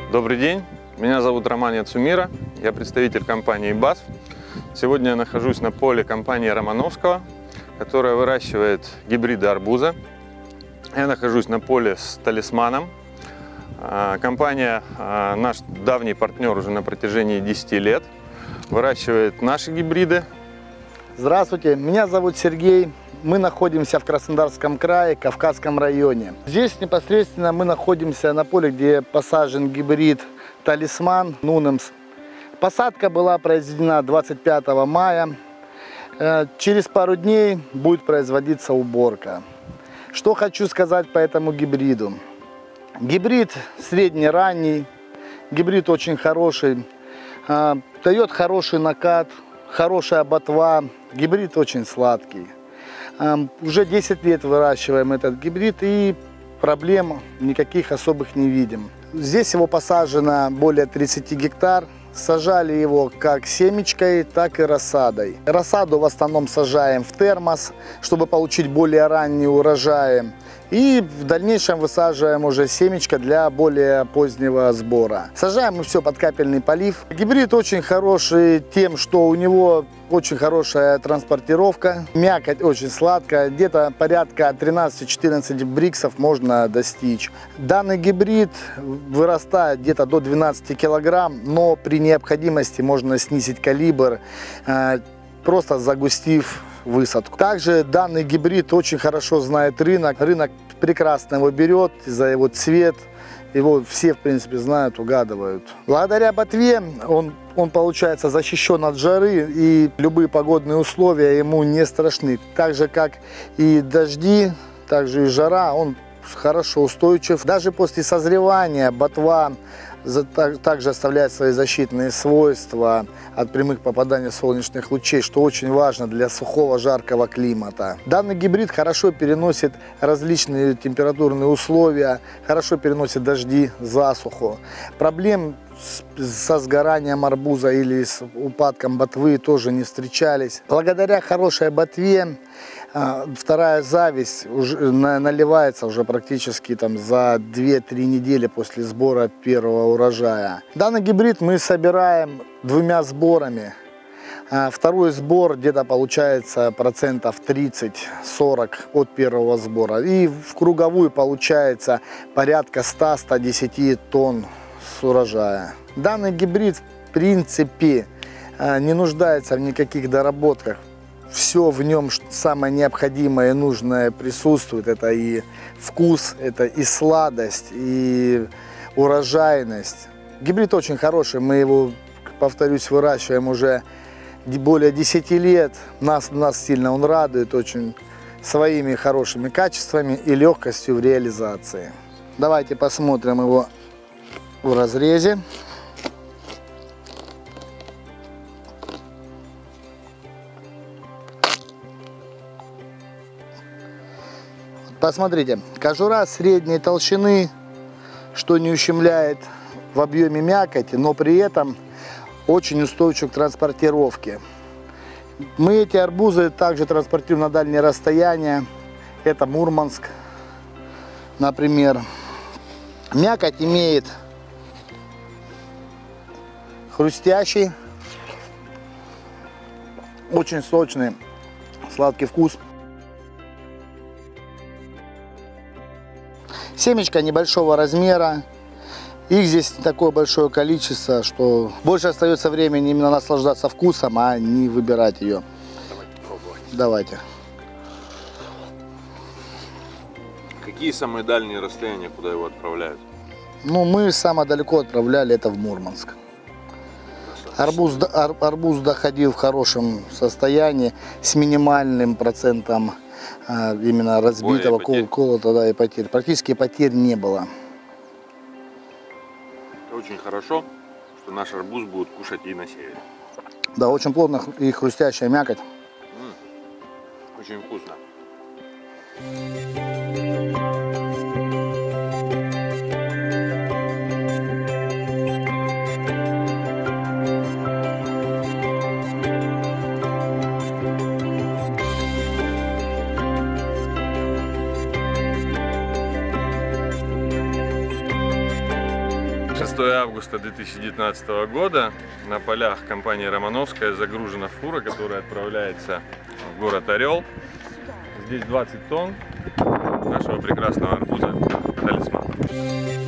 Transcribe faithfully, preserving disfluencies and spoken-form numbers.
Добрый день, меня зовут Роман Яцумира, я представитель компании БАСФ. Сегодня я нахожусь на поле компании Романовского, которая выращивает гибриды арбуза. Я нахожусь на поле с талисманом. Компания, наш давний партнер уже на протяжении десяти лет, выращивает наши гибриды. Здравствуйте, меня зовут Сергей. Мы находимся в Краснодарском крае, Кавказском районе. Здесь непосредственно мы находимся на поле, где посажен гибрид талисман Нунемс. Посадка была произведена двадцать пятого мая. Через пару дней будет производиться уборка. Что хочу сказать по этому гибриду. Гибрид средне-ранний, гибрид очень хороший, дает хороший накат, хорошая ботва, гибрид очень сладкий. Уже десять лет выращиваем этот гибрид и проблем никаких особых не видим. Здесь его посажено более тридцати гектар. Сажали его как семечкой, так и рассадой. Рассаду в основном сажаем в термос, чтобы получить более ранние урожаи. И в дальнейшем высаживаем уже семечко для более позднего сбора. Сажаем мы все под капельный полив. Гибрид очень хороший тем, что у него очень хорошая транспортировка. Мякоть очень сладкая, где-то порядка тринадцати-четырнадцати бриксов можно достичь. Данный гибрид вырастает где-то до двенадцати килограмм, но при необходимости можно снизить калибр, просто загустив высадку. Также данный гибрид очень хорошо знает рынок. Рынок прекрасно его берет за его цвет. Его все, в принципе, знают, угадывают. Благодаря ботве он, он получается защищен от жары, и любые погодные условия ему не страшны. Так же, как и дожди, так же и жара, он хорошо устойчив. Даже после созревания ботва также оставляет свои защитные свойства от прямых попаданий солнечных лучей, что очень важно для сухого жаркого климата. Данный гибрид хорошо переносит различные температурные условия, хорошо переносит дожди, засуху. Проблем со сгоранием арбуза или с упадком ботвы тоже не встречались. Благодаря хорошей ботве вторая зависть уже наливается уже практически там за две-три недели после сбора первого урожая. Данный гибрид мы собираем двумя сборами. Второй сбор где-то получается процентов тридцать-сорок от первого сбора. И в круговую получается порядка ста-ста десяти тонн с урожая. Данный гибрид в принципе не нуждается в никаких доработках. Все в нем самое необходимое и нужное присутствует. Это и вкус, это и сладость, и урожайность. Гибрид очень хороший, мы его, повторюсь, выращиваем уже более десяти лет. Нас, нас сильно он радует очень своими хорошими качествами и легкостью в реализации. Давайте посмотрим его в разрезе. Посмотрите, кожура средней толщины, что не ущемляет в объеме мякоти, но при этом очень устойчив к транспортировке. Мы эти арбузы также транспортируем на дальние расстояния. Это Мурманск, например. Мякоть имеет хрустящий, очень сочный, сладкий вкус. Семечко небольшого размера, их здесь такое большое количество, что больше остается времени именно наслаждаться вкусом, а не выбирать ее. Давайте пробовать. Давайте. Какие самые дальние расстояния, куда его отправляют? Ну, мы самое далеко отправляли это в Мурманск. Арбуз, ар, арбуз доходил в хорошем состоянии, с минимальным процентом а, именно разбитого кол, колота, да, и потерь. Практически потерь не было. Очень хорошо, что наш арбуз будут кушать и на севере. Да, очень плотно и хрустящая мякоть. М-м, очень вкусно. шестое августа две тысячи девятнадцатого года на полях компании Романовская загружена фура, которая отправляется в город Орел. Здесь двадцать тонн нашего прекрасного арбуза «Талисман».